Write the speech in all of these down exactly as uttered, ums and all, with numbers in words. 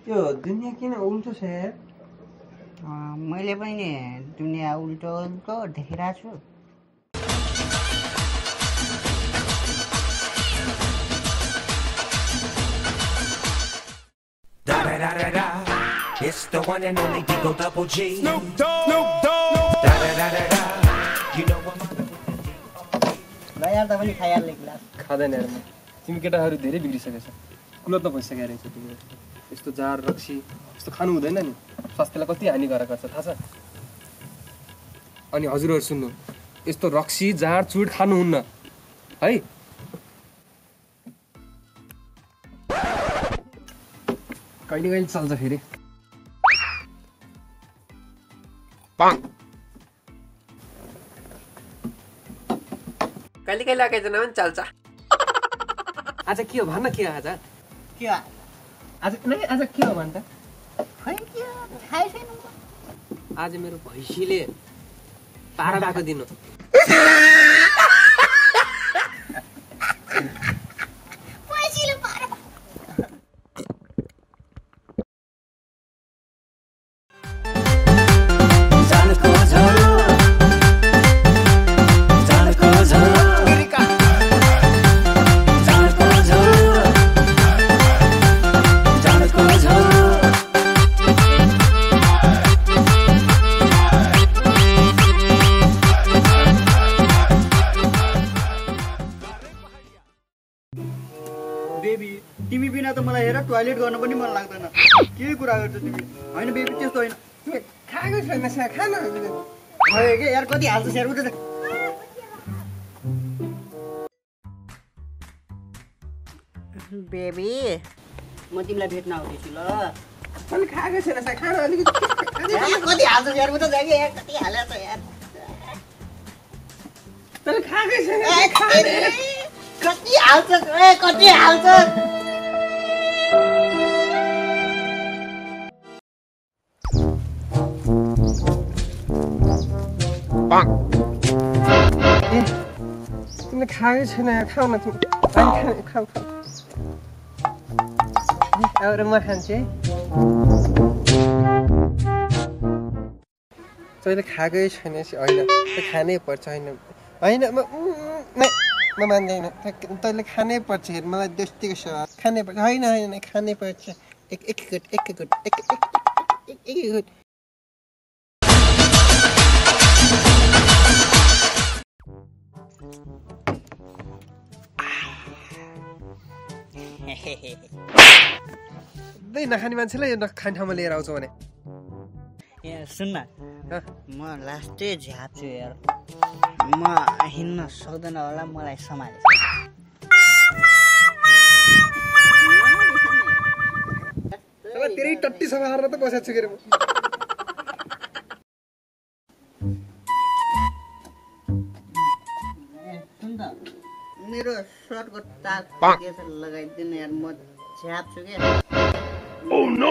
यो दुनियाँ किन उल्टो छ यार? मैले पनि नि दुनियाँ उल्टो उल्टो देखिरहेको छु। Da da da da da. It's the one and only Digo Double G. Snoop Dogg. Snoop Dogg. Da da da da da. You know what? ल यार त पनि खाइहाल्ने गिलास। खाँदैन यार म। तिमी केटाहरू धेरै बिग्रिसकेछ। कुलत न भइसकेको रहेछ तिमी। यस्तो जार रक्सी यस्तो खानु हुँदैन नि। स्वास्थ्यलाई कति हानिकारक छ थाहा छ? अनि हजुरहरु सुन्नु, यस्तो रक्सी जार चुड खानुहुन्न है। कहिले कहिले चल्छ फेरि। पाङ कहिले कहिले लगाइदिन पनि चल्छ। आज के हो भन्न? के हो आज? के हो? आज नै आज के हो भन् त? खै के हो? थाहै छैन। आज मेरो भैँसीले पारा भएको दिन हो। भैँसीले पारा तिमी बिना त मलाई हेर टोयलेट गर्न पनि मन लाग्दैन। के कुरा गर्छौ तिमी? हैन बेबी त्यस्तो हैन। खाएको छैन सा खान भयो के यार कति हाल्छ शेयर उठे। बेबी म तिमीलाई भेट्न आउँदैछु ल। अनि खाएको छैन सा खान अलिकति कति हाल्छ शेयर उठे जाके यार कति हालेछ यार। तले खाएको छैन कति हाल्छ ए कति हाल्छ। तिमीले खाएको छैन खाऊ न तिमी। खाऊ खाऊ खाऊ और म खान्छु है। तैँले खाएकै छैन होइन खानै पर्छ होइन होइन म म मान्दैन। तैँले खानै पर्छ हेर मलाई दोस्तीको सवाल खानै पर्छ होइन होइन खानै पर्छ। एक एक गुट एक गुट एक एक एक गुट। नखाने मान्छेलाई यो नखाने ठाउँमा लिएर आउँछ भने यार सुन्न म लास्टै झ्याप्छु यार। म हिँड्न सक्दैन होला मलाई सम्हाले। धेरै टट्टी समारेर त बसेको छु के अरे म। मेरो सर्टको टाक के छ लगाइदिनु यार। म झ्याप्छु के। Oh no.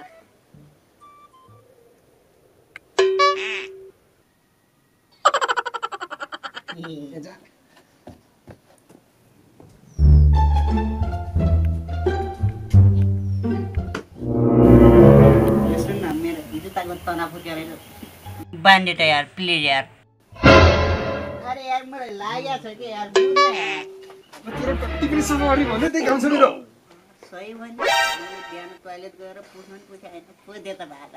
सुन्न मेरो जुत्ताको तना फुट्यो रहेछ। बान्डेट यार प्लिज यार। अरे यार मलाई लागेको छ कि यार बुझ्न यार। तेरो टट्टी पनि समारी भन्दै त्यही गाउँछ मेरो। सही भने मैले बिहान टोयलेट गएर पुस्नु पनि पुछे होइन पुदे त भाडा।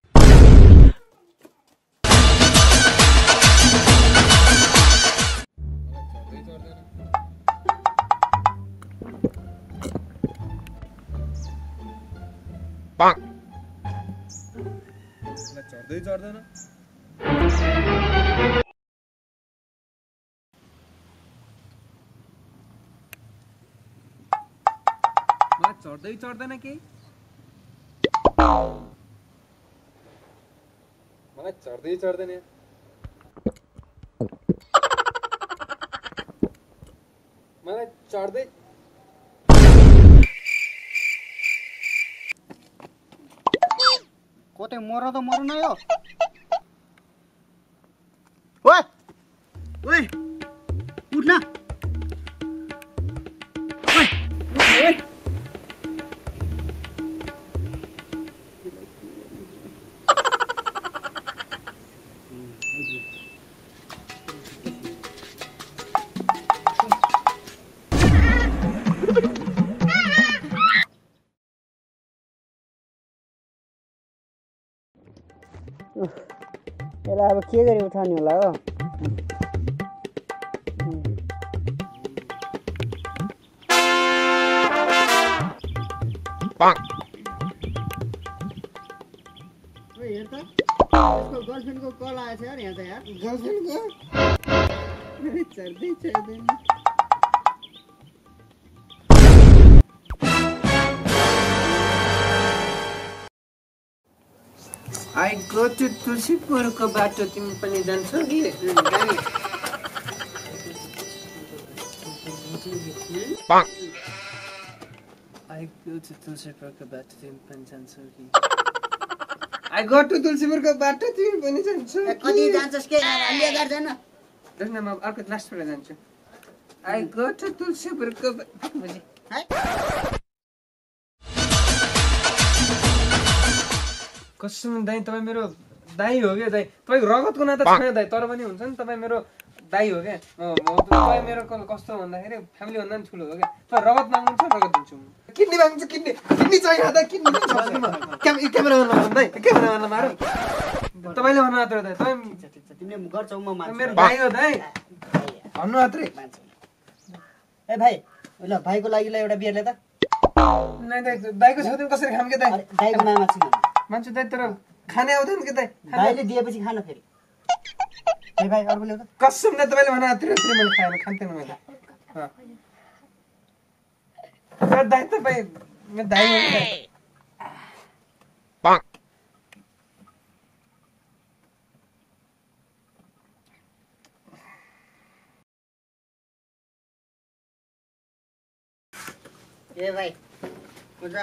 पाङ चढ्दै चढ्दैन। चढ्दै चढ्दैन केही मलाई चढ्दै चढ्दैन मलाई चढ्दै कतै मर त मर न यो। ओए ओए उठ न। ओए ओए यसलाई अब के गरी उठाउने होला हो हेर त यसको गर्लफ्रेन्डको कल आएछ यार यहाँ त यार गर्लफ्रेन्डको चढ्दै चढ्दैन I go to तुलसीपुरको बाटो तिमी पनि जान्छौ कि I go to तुलसीपुरको बाटो तिमी पनि जान्छौ कि I go to तुलसीपुरको बाटो तिमी पनि जान्छौ कति जान्छस् के अलि गर्दैन त्यसमा म अर्को लास्टबाट जान्छु I go to तुलसीपुरको बाटो है कसम दाइ तपाईँ मेरो दाइ हो क्या दाइ तपाईँको रगतको नाता छैन दाइ तर पनि हुन्छ नि तपाईँ मेरो दाइ हो क्या तपाईँ मेरो कस्तो भन्दाखेरि फ्यामिली भन्दा पनि ठुलो हो क्या तपाईँ रगत माग्नुहुन्छ रगत दिन्छु म किडनी माग्छ किडनी किडनी चाहियो दाइ किडनी क्यामेरामा दाइ क्यामेरामा मारौँ तपाईँले भन्नु मात्र दाइ तपाईँ तिमीले गर्छौ म मान्छु मेरो दाइ हो दाइ भन्नु मात्रै ए भाइ ल भाइको लागि ल एउटा बियर ले त नै दाइ दाइको छेउमा कसरी खाम के दाइ दाइको नाममा छ मान्छे दाइ तर खाने आउँदैन के दाइ भाइले दिएपछि खान फेरि ए भाइ अर्को ल्याउ त कसम नै तपाईँले भन्नु मात्रै मैले खाएन खान्थेन मैले दाइ तपाईँ मेरो दाइ हो ए भाइ हुन्छ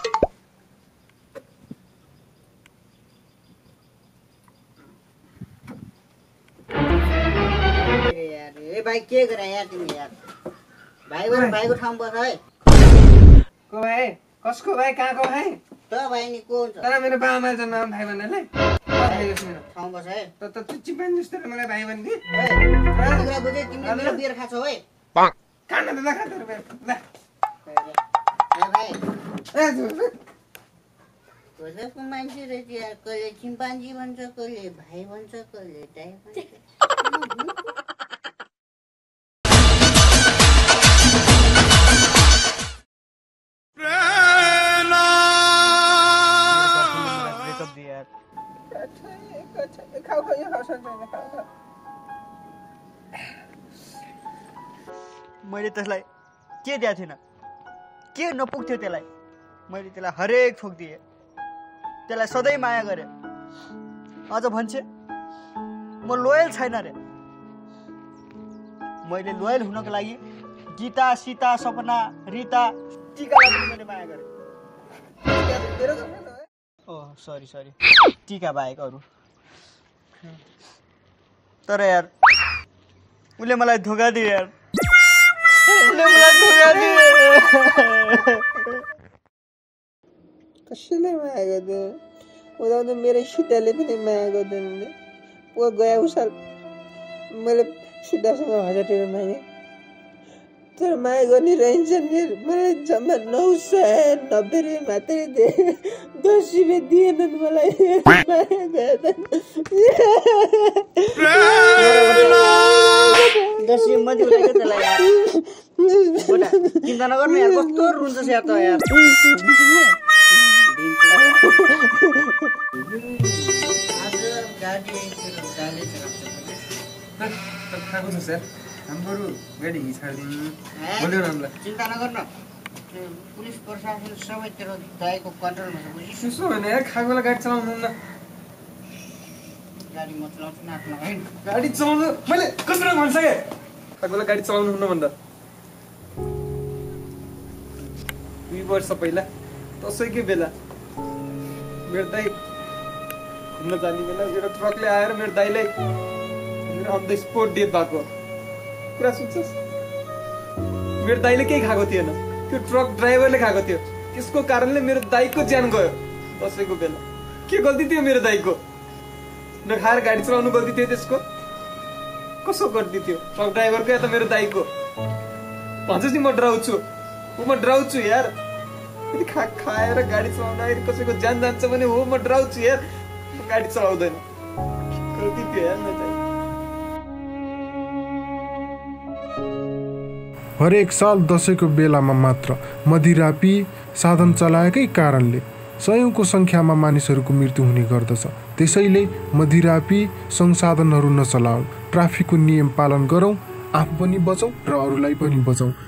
ए भाइ के गरे यार तिमी यार भाइ गएर भाइको ठाउँ बस है को भाइ कसको भाइ कहाँको भाइ त भाइ नि को हुन्छ तर मेरो बाबामा जन्म भाइ भन्नाले ठाउँ बस है त त चिम्पान जस्तो मलाई भाइ भन्थे ए कुरा बुझे तिमीले मेरो बियर खाछौ है खान त ल खाँदै ल ए भाइ ए कसैको मान्छे रहेछ यार कसले चिम्पान्जी भन्छ कसले भाइ भन्छ कसले दाइ भन्छ मैले त्यसलाई के दिएको थिइनँ के नपुग्थ्यो त्यसलाई मैले त्यसलाई हरेक थोक दिएँ त्यसलाई सधैँ माया गरेँ अझ भन्छे म लोयल छैन रे मैले लोयल हुनको लागि गीता सीता सपना रीता टीकालाई पनि मैले माया गरेँ ओ सरी सरी टीका बाहेक अरू तर यार उसले मलाई धोका दियो यार उसले मलाई धोका दियो कसैले माया गर्दैन उदाउँदा मेरो सिटाले पनि माया गर्दैन पो गएको साल मैले सिटासँग हजार रुपियाँ मागेँ तर माया गर्ने रहन्छ नि मलाई जम्मा नौ सय नब्बे रुपियाँ मात्रै दिए दस रुपियाँ दिएनन् मलाई माया गर्दैन दस रुपियाँ म दिउँला त्यसलाई यार बोटा चिन्ता नगर्नु यार कस्तो रुन्छ यार त यार खाएको छ सर हाम्रो गाडी छाडिदिनु बोल्यो नामलाई चिन्ता नगर्नु पुलिस प्रशासन सबै तेरो दाइको कन्ट्रोलमा छ बुझिस् त्यसो होइन यार खाएकोलाई गाडी चलाउनु न गाडी म चलाउँछु नाच्नु होइन गाडी चलाउनु मैले कसरी भनिसकेँ खाएकोलाई गाडी चलाउनु हुन्न भन्दा दुई वर्ष पहिला दसैँकै बेला मेरो दाइ घुम्न जाने बेला मेरो ट्रकले आएर मेरो दाइलाई मेरो अन द स्पोट डेथ भएको कुरा सुन्छस् मेरो दाइले केही खाएको थिएन त्यो ट्रक ड्राइभरले खाएको थियो त्यसको कारणले मेरो दाइको ज्यान गयो दसैँको बेला के गल्ती थियो मेरो दाइको नखाएर गाडी चलाउनु गल्ती थियो त्यसको कसो गल्ती थियो ट्रक ड्राइभरको या त मेरो दाइको भन्छस् नि म डराउँछु म डराउँछु यार खा खाएर गाडी चलाउँदाखेरि कसैको ज्यान जान्छ भने हो म डराउँछु यार गाडी चलाउँदैन कति त्यो हेर्न चाहिँ हरेक साल दसैँको बेलामा मात्र मदिरा पी साधन चलाएकै कारणले सयौंको संख्यामा मानिसहरूको मृत्यु हुने गर्दछ। त्यसैले मदिरा पी संसाधनहरू नचलाऊ, ट्राफिकको नियम पालन गरौँ, आफू पनि बचौँ र अरूलाई पनि बचाउँ।